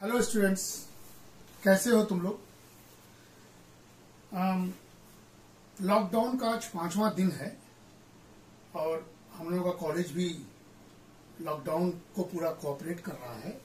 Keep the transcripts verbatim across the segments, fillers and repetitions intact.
Hello students, कैसे हो तुम लोग। लॉकडाउन का आज पांचवा दिन है और हम लोगों का कॉलेज भी लॉकडाउन को पूरा कोऑपरेट कर रहा है।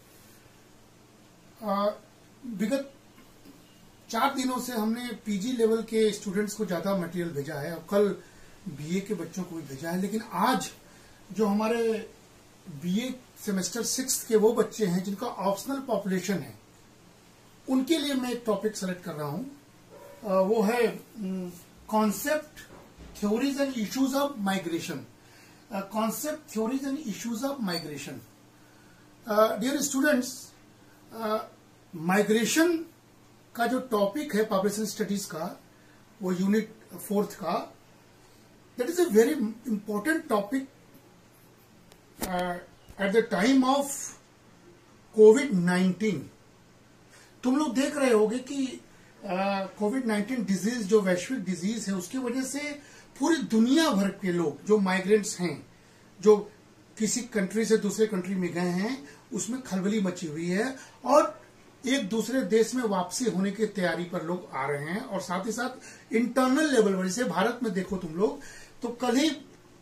विगत चार दिनों से हमने पीजी लेवल के स्टूडेंट्स को ज्यादा मटेरियल भेजा है और कल बीए के बच्चों को भी भेजा है, लेकिन आज जो हमारे बीए सेमेस्टर सिक्स के वो बच्चे हैं जिनका ऑप्शनल पॉपुलेशन है, उनके लिए मैं एक टॉपिक सेलेक्ट कर रहा हूं। वो है concept theories and issues of migration. Concept theories and issues of migration. Dear students, migration का जो टॉपिक है पॉपुलेशन स्टडीज का, वो यूनिट फोर्थ का, that is a very important topic at the time of COVID nineteen. तुम लोग देख रहे होगे कि कोविड नाइन्टीन डिजीज जो वैश्विक डिजीज है, उसकी वजह से पूरी दुनिया भर के लोग जो माइग्रेंट्स हैं, जो किसी कंट्री से दूसरे कंट्री में गए हैं, उसमें खलबली मची हुई है और एक दूसरे देश में वापसी होने की तैयारी पर लोग आ रहे हैं। और साथ ही साथ इंटरनल लेवल पर, जैसे भारत में देखो तुम लोग, तो कल ही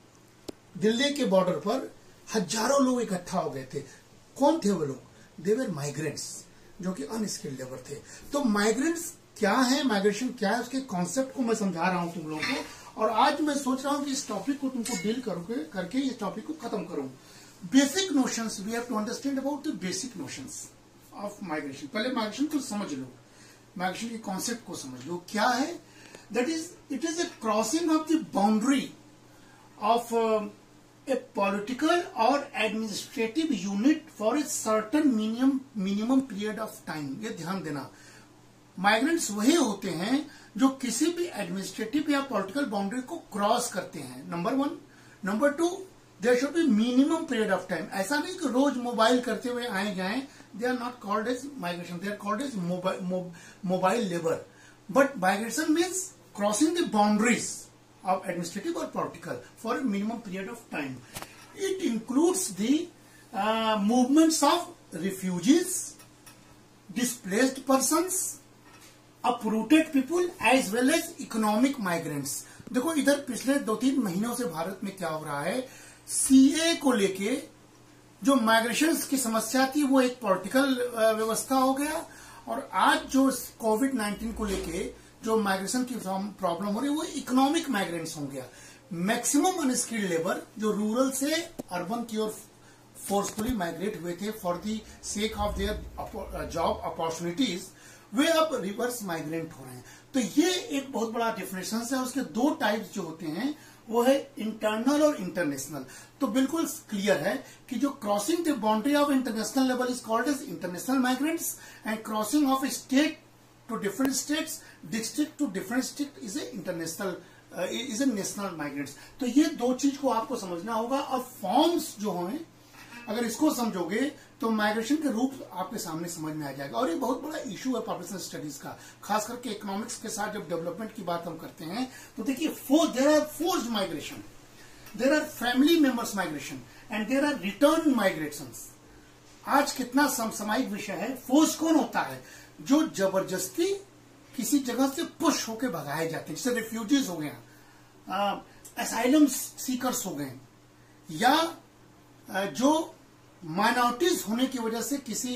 दिल्ली के बॉर्डर पर हजारों लोग इकट्ठा हो गए थे। कौन थे वो लोग? दे वर माइग्रेंट्स, जो कि अनस्किल्ड लेबर थे। तो माइग्रेंट्स क्या है, माइग्रेशन क्या है, उसके कॉन्सेप्ट को मैं समझा रहा हूं तुम लोगों को। और आज मैं सोच रहा हूं कि इस टॉपिक को तुमको डील करके करके इस टॉपिक को खत्म करूं। Basic notions, we have to understand about the basic notions of migration. पहले माइग्रेशन को समझ लो, माइग्रेशन के कॉन्सेप्ट को समझ लो। क्या है? That is it is a crossing of the boundary of a political or administrative unit for a certain minimum minimum period of time। ये ध्यान देना, माइग्रेंट्स वही होते हैं जो किसी भी एडमिनिस्ट्रेटिव या पॉलिटिकल बाउंड्री को क्रॉस करते हैं, number one. Number two, there should be minimum period of time. ऐसा नहीं कि रोज मोबाइल करते हुए आए जाएं, they are not called as migration, they are called as mobile labour. But migration means crossing the boundaries of administrative or political for a minimum period of time. It includes the uh, movements of refugees, displaced persons, uprooted people as well as economic migrants। देखो इधर पिछले दो तीन महीनों से भारत में क्या हो रहा है, सीए को लेके जो माइग्रेशन की समस्या थी वो एक पॉलिटिकल व्यवस्था हो गया, और आज जो कोविड नाइन्टीन को लेके जो माइग्रेशन की प्रॉब्लम हो रही है वो इकोनॉमिक माइग्रेंट्स हो गया। मैक्सिमम अनस्किल्ड लेबर जो रूरल से अर्बन की ओर फोर्सफुली माइग्रेट हुए थे for the sake of their job opportunities, वे अब रिवर्स माइग्रेंट हो रहे हैं। तो ये एक बहुत बड़ा डिफरेंशन है। उसके दो टाइप्स जो होते हैं वो है इंटरनल और इंटरनेशनल। तो बिल्कुल क्लियर है कि जो crossing the boundary of international level is called as international migrants, and crossing of state to different states, district to different district is a international uh, is a national migrants। तो ये दो चीज को आपको समझना होगा। और फॉर्म्स जो हैं, अगर इसको समझोगे तो माइग्रेशन के रूप आपके सामने समझ में आ जाएगा। और ये बहुत बड़ा इशू है पॉपुलेशन स्टडीज का, खास करके इकोनॉमिक्स के साथ जब डेवलपमेंट की बात हम करते हैं तो देखिए, force there are forced migration, there are family members migration and there are return migrations. आज कितना सामायिक विषय है। फोर्स कौन होता है? जो जबरदस्ती किसी जगह से पुश होकर भगाए जाते हैं, जैसे रिफ्यूजीज हो गए, असाइलम सीकर्स हो गए, या आ, जो माइनॉरिटीज होने की वजह से किसी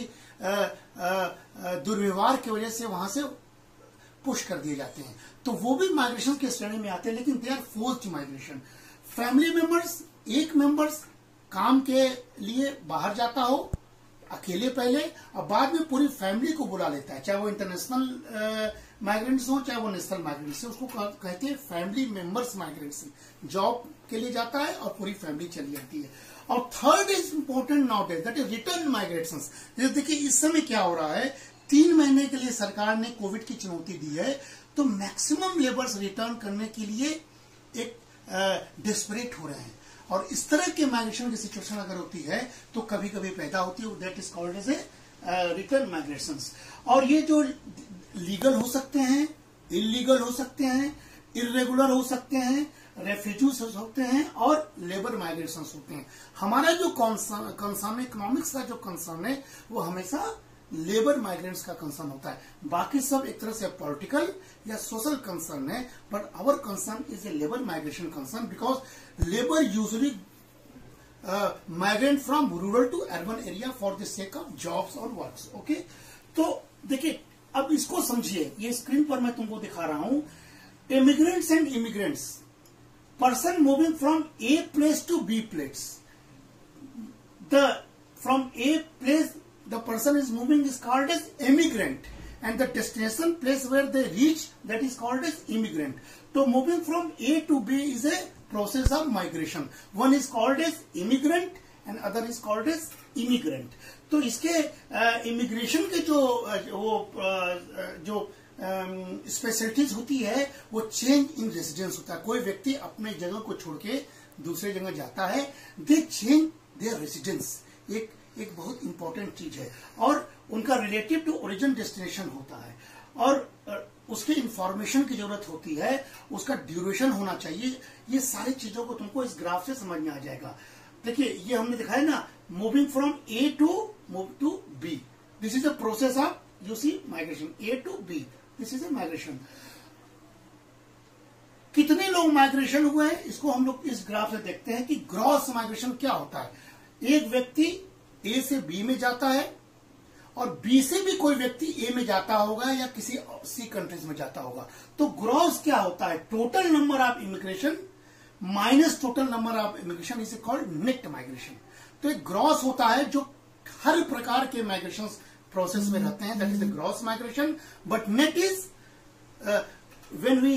दुर्व्यवहार की वजह से वहां से पुश कर दिए जाते हैं, तो वो भी माइग्रेशन के श्रेणी में आते हैं, लेकिन they are forced migration. Family members, एक मेंबर्स काम के लिए बाहर जाता हो अकेले पहले, और बाद में पूरी फैमिली को बुला लेता है, चाहे वो इंटरनेशनल माइग्रेंट्स हो चाहे वो नेशनल माइग्रेंट्स हो, उसको कहते हैं फैमिली मेंबर्स माइग्रेंट्स। जॉब के लिए जाता है और पूरी फैमिली चली जाती है। और third is important nowadays, that is return migrations. देखिए इस समय क्या हो रहा है, तीन महीने के लिए सरकार ने कोविड की चुनौती दी है, तो मैक्सिमम लेबर्स रिटर्न करने के लिए एक डेस्परेट हो रहे हैं। और इस तरह के माइग्रेशन की सिचुएशन अगर होती है तो कभी कभी पैदा होती है, that is called as a return migrations. और ये जो लीगल हो सकते हैं, इलीगल हो सकते हैं, इरेगुलर हो सकते हैं, रेफ्यूजीज हो सकते हैं और लेबर माइग्रेशन होते हैं। हमारा जो कंसर्न इकोनॉमिक्स का जो कंसर्न है वो हमेशा लेबर माइग्रेंट्स का कंसर्न होता है। बाकी सब एक तरह से पॉलिटिकल या सोशल कंसर्न है, but our concern is a labour migration concern because labour usually migrant from rural to urban area for the sake of jobs और वर्क्स। ओके, तो देखिए अब इसको समझिए, ये स्क्रीन पर मैं तुमको दिखा रहा हूं। Immigrants and immigrants, person moving from A place to B place. The from A place the person is moving is called as immigrant, and the destination place where they reach, that is called as immigrant. So moving from A to B is a process of migration. One is called as immigrant and other is called as immigrant. तो इसके immigration के जो वो जो specialities होती है वो change in residence होता है। कोई व्यक्ति अपने जगह को छोड़ के दूसरे जगह जाता है, दे चेंज देयर रेसिडेंस, एक एक बहुत इंपॉर्टेंट चीज है, और उनका रिलेटिव टू ओरिजिन डेस्टिनेशन होता है, और उसके इंफॉर्मेशन की जरूरत होती है, उसका ड्यूरेशन होना चाहिए। ये सारी चीजों को तुमको इस ग्राफ से समझ में आ जाएगा। देखिए ये हमने दिखाया ना, moving from A to move to B, this is a process of you see migration, A to B, this is a migration. कितने लोग माइग्रेशन हुए हैं इसको हम लोग इस ग्राफ से देखते हैं कि ग्रॉस माइग्रेशन क्या होता है। एक व्यक्ति ए से बी में जाता है और बी से भी कोई व्यक्ति ए में जाता होगा या किसी सी कंट्रीज में जाता होगा, तो ग्रॉस क्या होता है, total number of immigration minus total number of immigration is called net migration. तो एक ग्रॉस होता है जो हर प्रकार के माइग्रेशन प्रोसेस में रहते हैं, that is the gross migration, but net is when we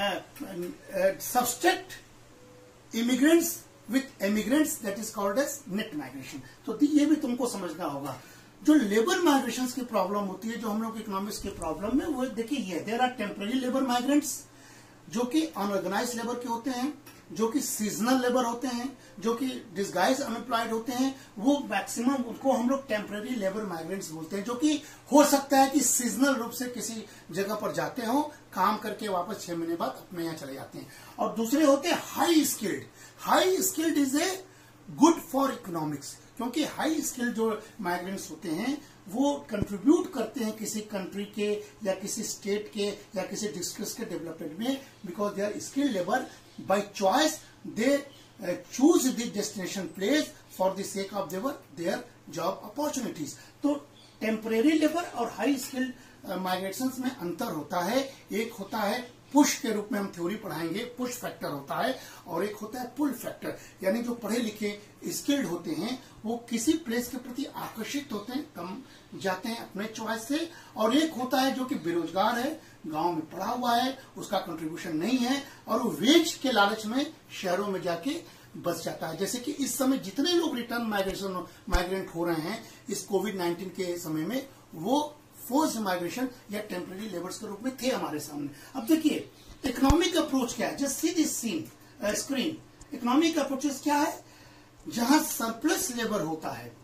subtract immigrants with immigrants, that is called as net migration. तो ये भी तुमको समझना होगा। जो लेबर माइग्रेशन की प्रॉब्लम होती है, जो हम लोग इकोनॉमिक्स की प्रॉब्लम है, वो देखिए ये there are temporary labour migrants जो कि अनऑर्गेनाइज लेबर के होते हैं, जो कि सीजनल लेबर होते हैं, जो कि डिस्गाइज अनएम्प्लॉयड होते हैं, वो मैक्सिमम उनको हम लोग टेम्पररी लेबर माइग्रेंट्स बोलते हैं, जो कि हो सकता है कि सीजनल रूप से किसी जगह पर जाते हो, काम करके वापस छह महीने बाद अपने यहाँ चले जाते हैं। और दूसरे होते हैं high skilled. High skilled is a good for economics, क्योंकि हाई स्किल्ड जो माइग्रेंट्स होते हैं वो कंट्रीब्यूट करते हैं किसी कंट्री के या किसी स्टेट के या किसी डिस्ट्रिक्ट के डेवलपमेंट में, because they are skilled labour by choice, they choose the destination place for the sake of their their job opportunities. तो टेम्परेरी लेबर और हाई स्किल्ड माइग्रेशंस में अंतर होता है। एक होता है पुश के रूप में हम थ्योरी पढ़ाएंगे, पुश फैक्टर होता है, और एक होता है पुल फैक्टर, यानी जो पढ़े लिखे स्किल्ड होते हैं वो किसी प्लेस के प्रति आकर्षित होते हैं, कम जाते हैं अपने चॉइस से, और एक होता है जो कि बेरोजगार है, गांव में पढ़ा हुआ है, उसका कंट्रीब्यूशन नहीं है, और वो वेज के लालच में शहरों में जाके बस जाता है। जैसे कि इस समय जितने लोग रिटर्न माइग्रेशन माइग्रेंट हो रहे हैं इस कोविड नाइन्टीन के समय में, वो फोर्स्ड माइग्रेशन या टेम्पररी लेबर्स के रूप में थे हमारे सामने। अब देखिए इकोनॉमिक अप्रोच क्या है, just see this scene screen. Economic approaches क्या है, जहां सरप्लस लेबर होता है,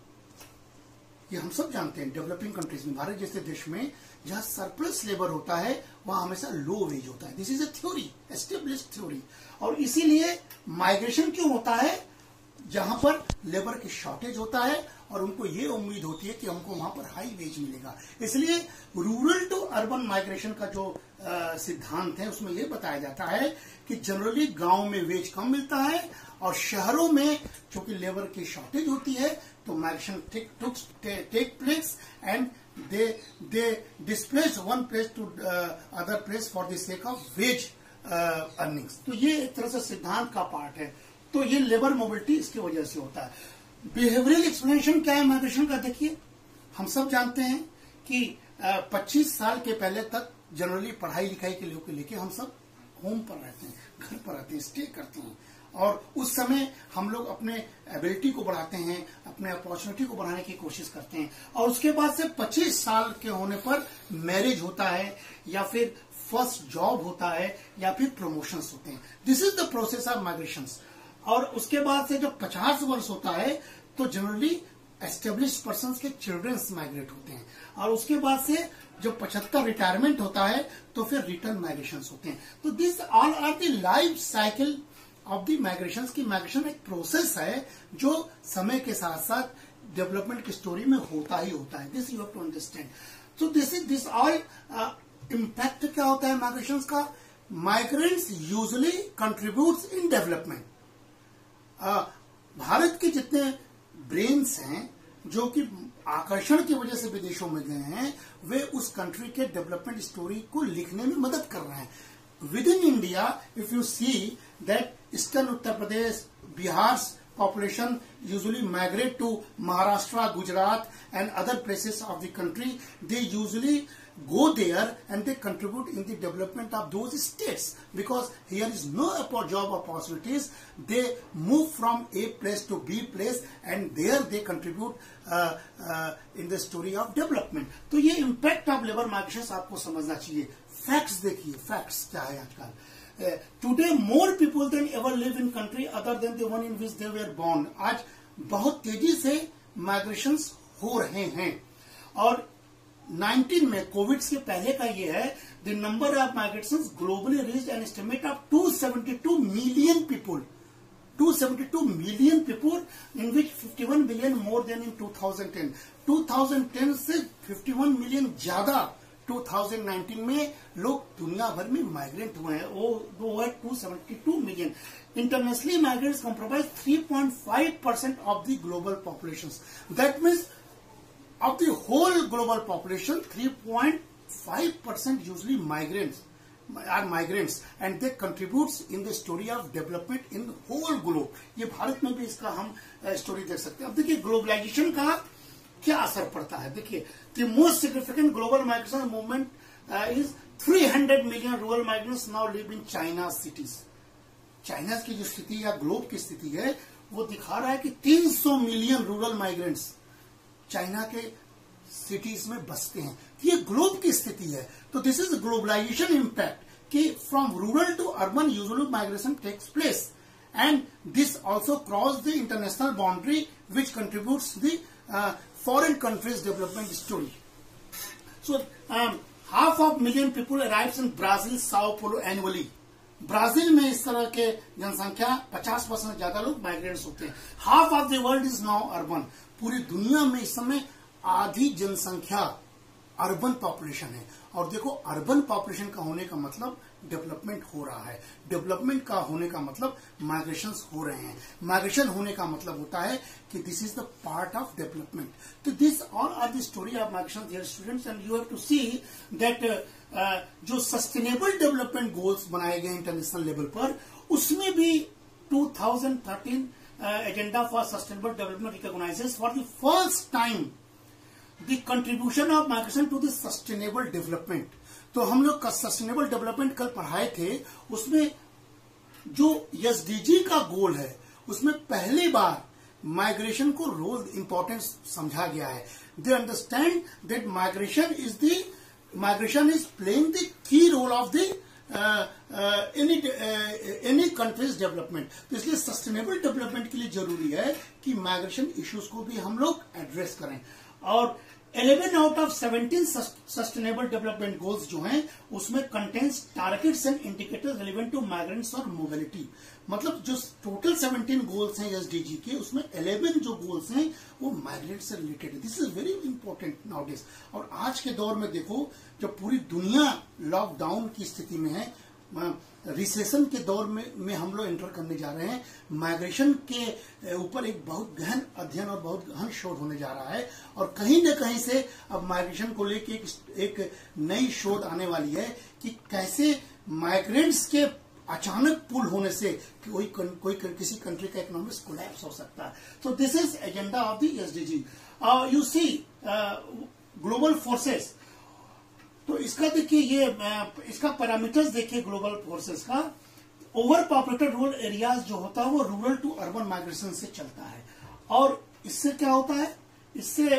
ये हम सब जानते हैं डेवलपिंग कंट्रीज में, भारत जैसे देश में जहां सरप्लस लेबर होता है वहां हमेशा लो वेज होता है। This is a theory, established theory. और इसीलिए माइग्रेशन क्यों होता है, जहां पर लेबर की शॉर्टेज होता है और उनको ये उम्मीद होती है कि हमको वहां पर हाई वेज मिलेगा। इसलिए रूरल टू अर्बन माइग्रेशन का जो सिद्धांत है उसमें यह बताया जाता है कि जनरली गांव में वेज कम मिलता है और शहरों में चूंकि लेबर की शॉर्टेज होती है तो migration take place and they they displace one place to other place for the sake of wage earnings. तो ये एक तरह से सिद्धांत का पार्ट है। तो ये लेबर मोबिलिटी इसकी वजह से होता है। बिहेवियरल एक्सप्लेनेशन क्या है माइग्रेशन का, देखिए हम सब जानते हैं कि पच्चीस साल के पहले तक जनरली पढ़ाई लिखाई के लोग लेके हम सब होम पर रहते हैं, घर पर रहते हैं, स्टे करते हैं, और उस समय हम लोग अपने एबिलिटी को बढ़ाते हैं, अपने अपॉर्चुनिटी को बढ़ाने की कोशिश करते हैं, और उसके बाद से पच्चीस साल के होने पर मैरिज होता है या फिर फर्स्ट जॉब होता है या फिर प्रमोशंस होते हैं। This is the process of migrations. और उसके बाद से जब पचास वर्ष होता है तो जनरली एस्टेब्लिश्ड पर्सन के चिल्ड्रंस माइग्रेट होते हैं, और उसके बाद से जब पचहत्तर रिटायरमेंट होता है तो फिर रिटर्न माइग्रेशन होते हैं। तो this all are the life cycle of the migration की। माइग्रेशन एक प्रोसेस है जो समय के साथ साथ डेवलपमेंट की स्टोरी में होता ही होता है. This you have to understand. So this is this all impact क्या होता है माइग्रेशन का. Migrants usually contributes in development. Bharat के जितने ब्रेन्स हैं जो कि आकर्षण की वजह से विदेशों में गए हैं, वे उस कंट्री के डेवलपमेंट स्टोरी को लिखने में मदद कर रहे हैं. With in India if you see that eastern Uttar Pradesh, Bihar population usually migrate to Maharashtra, Gujarat and other places of the country. They usually go there and they contribute in the development of those states because here is no job opportunities. They move from A place to B place and there they contribute uh, uh, in the story of development. तो ये impact of labor migration आपको समझना चाहिए. Facts देखिए, facts क्या है आजकल. Uh, today more people than ever live in country other than the one in which they were born. आज बहुत तेजी से माइग्रेशंस हो रहे हैं. और नाइनटीन में कोविड के पहले का ये है, the number of migrations globally reached an estimate of two seventy two million people. Two seventy two million people in which fifty one million more than in two thousand ten. Two thousand ten से fifty one million ज्यादा two thousand nineteen में लोग दुनिया भर में migrant हुए हैं. वो वो है two seventy two million. Internationally migrants compromise three point five percent of the global population. That means of the whole global population three point five percent usually migrants are migrants and they contributes in the story of development in whole globe. ये भारत में भी इसका हम story देख सकते हैं. अब देखिए ग्लोबलाइजेशन का क्या असर पड़ता है. देखिए the most significant global migration movement is three hundred million rural migrants now live in China cities. China की जो स्थिति या ग्लोब की स्थिति है वो दिखा रहा है कि तीन सौ मिलियन रूरल माइग्रेंट्स चाइना के सिटीज में बसते हैं. ये ग्लोब की स्थिति है. तो दिस इज ग्लोबलाइजेशन इम्पैक्ट कि from rural to urban usually migration takes place and this also cross the international boundary which contributes the foreign countries development story. So um, half of million people arrives in Brazil, Sao Paulo annually. Brazil में इस तरह के जनसंख्या पचास percent ज्यादा लोग migrants होते हैं. Half of the world is now urban. पूरी दुनिया में इस समय आधी जनसंख्या अर्बन पॉपुलेशन है. और देखो अर्बन पॉपुलेशन का होने का मतलब डेवलपमेंट हो रहा है. डेवलपमेंट का होने का मतलब माइग्रेशन हो रहे हैं. माइग्रेशन होने का मतलब होता है कि this is the part of development. तो this all are the story of migration dear students. And you have to see that जो सस्टेनेबल डेवलपमेंट गोल्स बनाए गए इंटरनेशनल लेवल पर, उसमें भी two thousand thirteen agenda for sustainable development recognises for the first time the contribution of migration to the sustainable development. तो हम लोग का सस्टेनेबल डेवलपमेंट कल पढ़ाए थे, उसमें जो एसडीजी का गोल है उसमें पहली बार माइग्रेशन को रोल इंपॉर्टेंस समझा गया है. They understand that migration is the migration is playing the key role of the any any countries development. तो इसलिए सस्टेनेबल डेवलपमेंट के लिए जरूरी है कि माइग्रेशन इश्यूज को भी हम लोग एड्रेस करें. और eleven out of seventeen sustainable development goals जो हैं उसमें contains targets and indicators relevant to migrants और मोबिलिटी. मतलब जो टोटल सेवनटीन गोल्स हैं एसडीजी के, उसमें इलेवन जो गोल्स हैं वो माइग्रेंट से रिलेटेड है. This is very important nowadays. और आज के दौर में देखो जब पूरी दुनिया लॉकडाउन की स्थिति में है, रिसेशन के दौर में, में हम लोग एंटर करने जा रहे हैं, माइग्रेशन के ऊपर एक बहुत गहन अध्ययन और बहुत गहन शोध होने जा रहा है. और कहीं न कहीं से अब माइग्रेशन को लेकर एक, एक नई शोध आने वाली है कि कैसे माइग्रेंट्स के अचानक पुल होने से कोई कोई किसी कंट्री का इकोनॉमिक्स कोलैप्स हो सकता है. तो this is agenda of the SDG. You see global forces. तो इसका देखिए, ये इसका पैरामीटर्स देखिए ग्लोबल फोर्सेस का. ओवर पॉपुलेटेड रूरल एरियाज जो होता है वो रूरल टू अर्बन माइग्रेशन से चलता है. और इससे क्या होता है, इससे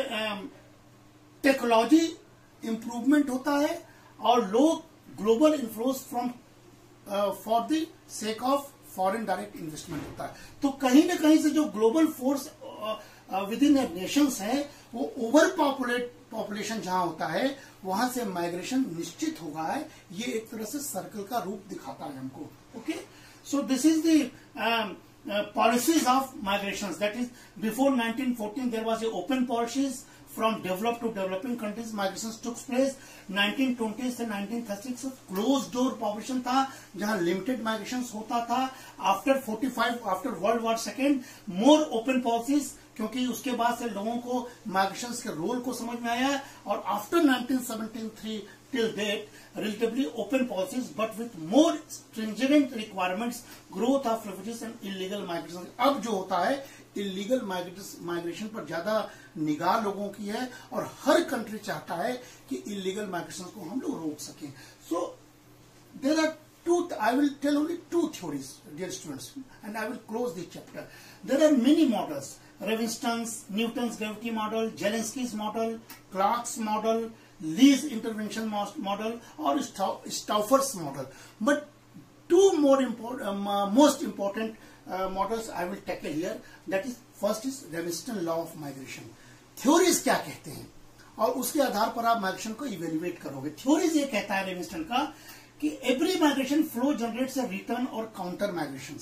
टेक्नोलॉजी इंप्रूवमेंट होता है और लोग global inflows from for the sake of foreign direct investment होता है. तो कहीं ना कहीं से जो global force within nations है वो ओवर पॉपुलेट पॉपुलेशन जहां होता है वहां से माइग्रेशन निश्चित होगा है. ये एक तरह से सर्कल का रूप दिखाता है हमको. Okay, so this is the uh, policies of migrations. That is, before nineteen fourteen there was a open policies from developed to developing countries. Migrations took place nineteen twenty से nineteen thirty से close door population था जहां limited migration होता था. After forty-five, after world war second, more open policies, क्योंकि उसके बाद से लोगों को माइग्रेशन के रोल को समझ में आया. और after nineteen seventy-three till date, relatively open policies but with more stringent requirements, growth of refugees and illegal migration. अब जो होता है इलीगल माइग्रेशन पर ज्यादा निगाह लोगों की है और हर कंट्री चाहता है कि इलीगल माइग्रेशन को हम लोग रोक सकें. So there are two, I will tell only two theories, dear students, and I will close this chapter. There are many models: Levinson's, Newton's gravity model, Zelensky's model, Clark's model, Lee's intervention model, or Stauffer's model. But two more important, um, uh, most important uh, models I will tackle here. That is, first is Levinson's law of migration. Theories क्या कहते हैं और उसके आधार पर आप migration को evaluate करोगे. Theories ये कहता है लेविंस्टन का कि every migration flow generates a return और काउंटर माइग्रेशन.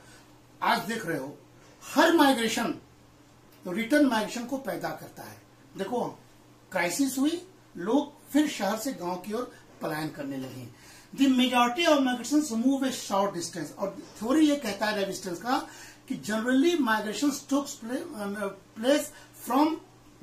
आज देख रहे हो हर माइग्रेशन रिटर्न माइग्रेशन को पैदा करता है. देखो क्राइसिस हुई, लोग फिर शहर से गांव की ओर पलायन करने लगे. The majority of migration move a short distance. और थ्योरी ये कहता है लेविंस्टन का कि generally migration took place from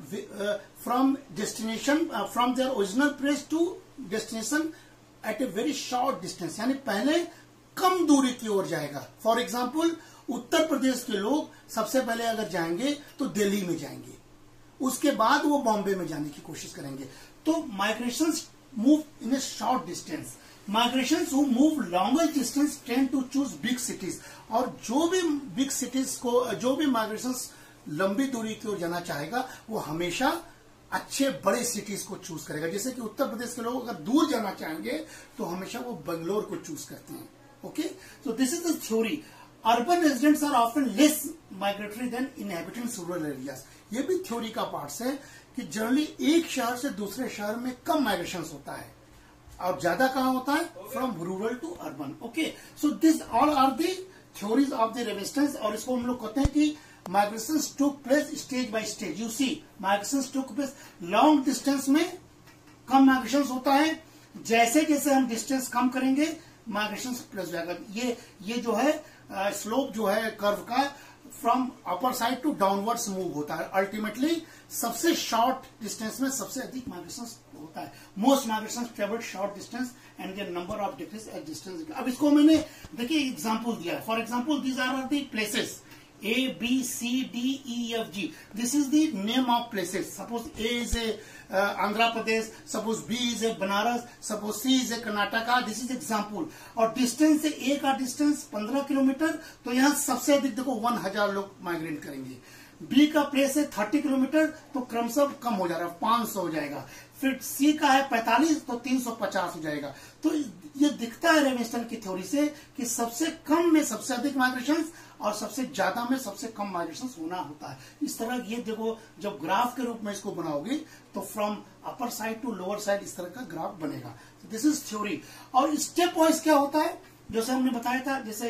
from destination from their original place to destination at a very short distance. यानी पहले कम दूरी की ओर जाएगा. फॉर एग्जाम्पल उत्तर प्रदेश के लोग सबसे पहले अगर जाएंगे तो दिल्ली में जाएंगे, उसके बाद वो बॉम्बे में जाने की कोशिश करेंगे. तो migration move in a short distance. Migration who move longer distance tend to choose big cities. और जो भी बिग सिटीज को, जो भी माइग्रेशन लंबी दूरी की ओर जाना चाहेगा वो हमेशा अच्छे बड़े सिटीज को चूज करेगा. जैसे कि उत्तर प्रदेश के लोग अगर दूर जाना चाहेंगे तो हमेशा वो बेंगलोर को चूज करते हैं. Okay, so this is the theory. Urban residents are often less migratory than inhabitants rural areas. ये भी थ्योरी का पार्ट है कि जनरली एक शहर से दूसरे शहर में कम माइग्रेशन होता है और ज्यादा कहां होता है, from rural to urban. Okay, so this all are the theories of the resistance. और इसको हम लोग कहते हैं कि migrations took place stage by stage. You see, migrations took place long distance में कम migrations होता है. जैसे जैसे हम distance कम करेंगे migrations प्लस जाएगा. ये ये जो है स्लोप uh, जो है कर्व का from upper side to downwards move होता है. अल्टीमेटली सबसे शॉर्ट डिस्टेंस में सबसे अधिक माइग्रेशन होता है. Most migration travel short distance and their number of decrease at distance. अब इसको मैंने देखिए एग्जांपल दिया है. For example these are are the places A, B, C, D, E, F, G. This is the name of places. Suppose A is a uh, Andhra Pradesh. Suppose B is a Banaras. Suppose C is a Karnataka. This is example. और distance से A का distance पंद्रह kilometre, तो यहाँ सबसे अधिक देखो one हजार लोग माइग्रेट करेंगे. B का प्लेस है थर्टी किलोमीटर, तो क्रमशः कम हो जा रहा है, पांच सौ हो जाएगा. फिर C का है पैंतालीस, तो तीन सौ पचास हो जाएगा. तो ये दिखता है लेविंस्टन की थ्योरी से कि सबसे कम में सबसे अधिक माइग्रेशन और सबसे ज्यादा में सबसे कम माइग्रेशन होना होता है. इस तरह ये देखो जब ग्राफ के रूप में इसको बनाओगे तो from upper side to lower side इस तरह का ग्राफ बनेगा. This is theory. और स्टेप वाइज क्या होता है, जैसे हमने बताया था, जैसे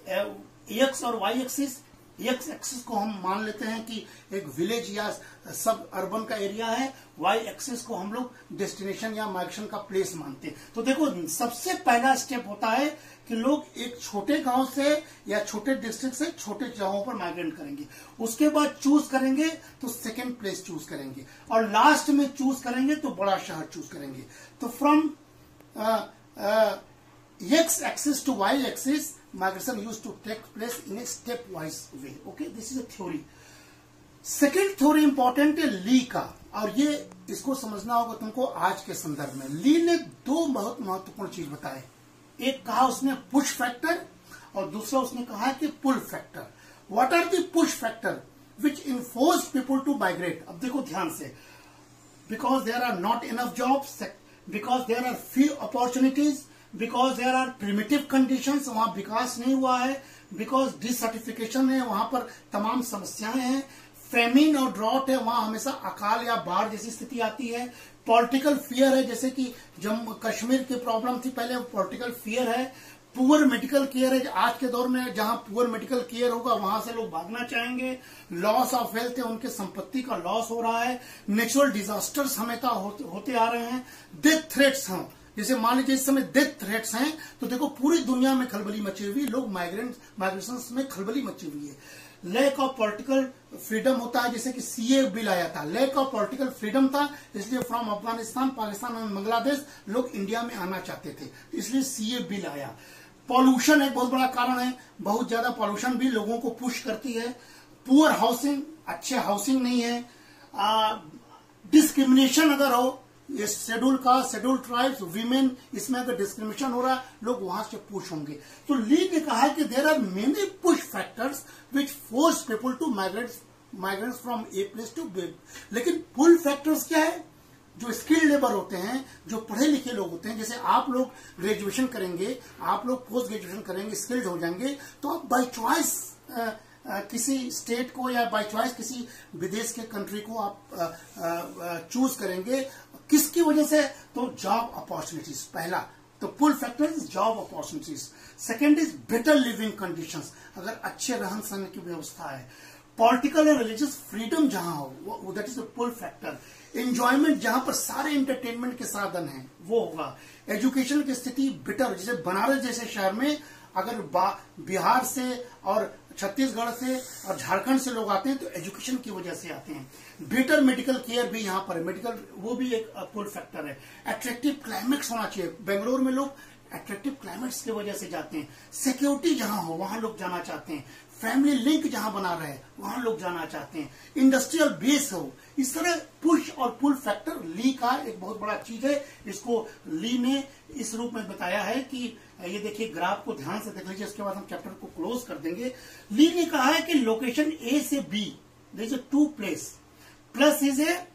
एक्स और वाई एक्सिस. एक्स एक्सिस को हम मान लेते हैं कि एक विलेज या सब अर्बन का एरिया है. वाई एक्सिस को हम लोग डेस्टिनेशन या माइग्रेशन का प्लेस मानते हैं. तो देखो सबसे पहला स्टेप होता है कि लोग एक छोटे गांव से या छोटे डिस्ट्रिक्ट से छोटे जगहों पर माइग्रेट करेंगे. उसके बाद चूज करेंगे तो सेकेंड प्लेस चूज करेंगे और लास्ट में चूज करेंगे तो बड़ा शहर चूज करेंगे. तो from X axis to Y axis migration used to take place in a stepwise way. Okay, this is a theory. Second theory important है ली का, और ये इसको समझना होगा तुमको आज के संदर्भ में. ली ने दो बहुत महत्वपूर्ण चीज बताए. एक कहा उसने पुश फैक्टर और दूसरा उसने कहा कि pull factor. What are the push factor which enforce people to migrate? अब देखो ध्यान से. Because there are not enough jobs, because there are few opportunities, because there are primitive conditions, वहां विकास नहीं हुआ है, बिकॉज डिसर्टिफिकेशन है, वहां पर तमाम समस्याएं हैं, फेमिन और ड्रॉट है, वहां हमेशा अकाल या बाढ़ जैसी स्थिति आती है, पॉलिटिकल फियर है, जैसे कि जम्मू कश्मीर की प्रॉब्लम थी पहले, वो पॉलिटिकल फियर है, पुअर मेडिकल केयर है, आज के दौर में जहां पुअर मेडिकल केयर होगा वहां से लोग भागना चाहेंगे। लॉस ऑफ हेल्थ है, उनके संपत्ति का लॉस हो रहा है। नेचुरल डिजास्टर्स हमेशा होते, होते आ रहे हैं। डेथ थ्रेट्स हैं, जैसे मान लीजिए इस समय डेथ थ्रेट्स हैं, तो देखो पूरी दुनिया में खलबली मची हुई, लोग माइग्रेंट माइग्रेशन में खलबली मची हुई है। लैक ऑफ पॉलिटिकल फ्रीडम होता है, जैसे कि सीए बिल आया था, लैक ऑफ पॉलिटिकल फ्रीडम था, इसलिए फ्रॉम अफगानिस्तान, पाकिस्तान और बांग्लादेश लोग इंडिया में आना चाहते थे, इसलिए सीए बिल आया। पॉल्यूशन एक बहुत बड़ा कारण है, बहुत ज्यादा पॉल्यूशन भी लोगों को पुश करती है। पुअर हाउसिंग, अच्छे हाउसिंग नहीं है। डिस्क्रिमिनेशन अगर हो, ये शेड्यूल का शेड्यूल ट्राइब्स वीमेन, इसमें अगर डिस्क्रिमिनेशन हो रहा है, लोग वहां से पुश होंगे। तो ली ने कहा है कि there are many push factors which force people to migrate migrate from a place to B. लेकिन पुल फैक्टर्स क्या है? जो स्किल्ड लेबर होते हैं, जो पढ़े लिखे लोग होते हैं, जैसे आप लोग ग्रेजुएशन करेंगे, आप लोग पोस्ट ग्रेजुएशन करेंगे, स्किल्ड हो जाएंगे, तो आप बाय चॉइस किसी स्टेट को या बाय चॉइस किसी विदेश के कंट्री को आप चूज करेंगे। किसकी वजह से? तो जॉब अपॉर्चुनिटीज, पहला तो pull factor is job opportunities. Second is better living conditions, अगर अच्छे रहन सहन की व्यवस्था है। पॉलिटिकल एंड रिलीजियस फ्रीडम जहां हो, that is the pull factor. Enjoyment, जहां पर सारे एंटरटेनमेंट के साधन हैं, वो होगा। एजुकेशन की स्थिति बेटर, जैसे बनारस जैसे शहर में अगर बिहार से और छत्तीसगढ़ से और झारखंड से लोग आते हैं तो एजुकेशन की वजह से आते हैं। बेटर मेडिकल केयर भी यहाँ पर है, मेडिकल वो भी एक पुल फैक्टर है। अट्रैक्टिव क्लाइमेट्स होना चाहिए, बेंगलोर में लोग अट्रैक्टिव क्लाइमेट्स की वजह से जाते हैं। सिक्योरिटी जहां हो वहां लोग जाना चाहते हैं। फैमिली लिंक जहां बना रहे वहां लोग जाना चाहते हैं। इंडस्ट्रियल बेस हो, इस तरह पुश और पुल फैक्टर ली का एक बहुत बड़ा चीज है। इसको ली ने इस रूप में बताया है कि ये देखिए, ग्राफ को ध्यान से देख लीजिए, इसके बाद हम चैप्टर को क्लोज कर देंगे। ली ने कहा है कि लोकेशन ए से B, there is a to place, plus is a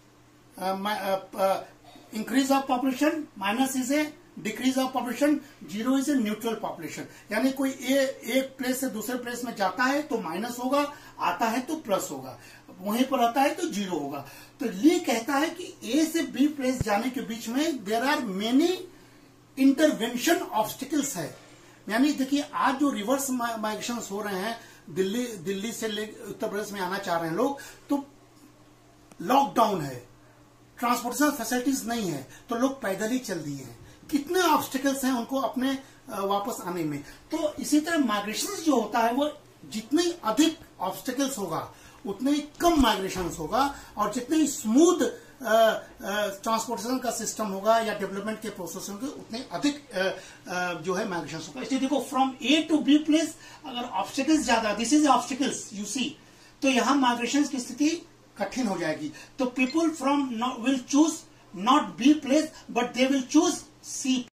increase of population, minus is a decrease of population, zero is a neutral population. यानी कोई ए, एक प्लेस से दूसरे प्लेस में जाता है तो माइनस होगा, आता है तो प्लस होगा, वहीं पर आता है तो जीरो होगा। तो ली कहता है कि ए से बी प्लेस जाने के बीच में there are many intervention obstacles है। यानी देखिए, आज जो रिवर्स माइग्रेशन हो रहे हैं, दिल्ली दिल्ली से उत्तर प्रदेश में आना चाह रहे हैं लोग, तो लॉकडाउन है, ट्रांसपोर्टेशन फैसिलिटीज नहीं है, तो लोग पैदल ही चल दिए हैं। कितने ऑब्स्टिकल्स हैं उनको अपने वापस आने में। तो इसी तरह माइग्रेशन जो होता है, वो जितने अधिक ऑब्स्टिकल्स होगा उतने ही कम माइग्रेशन होगा, और जितने ही स्मूथ ट्रांसपोर्टेशन का सिस्टम होगा या डेवलपमेंट के प्रोसेस होंगे, उतने अधिक आ, आ, जो है माइग्रेशन होगा। इसलिए देखो, from A to B place अगर ऑब्स्टिकल्स ज्यादा, this is obstacles you see, तो यहां माइग्रेशन की स्थिति कठिन हो जाएगी। तो people from will choose not B place but they will choose C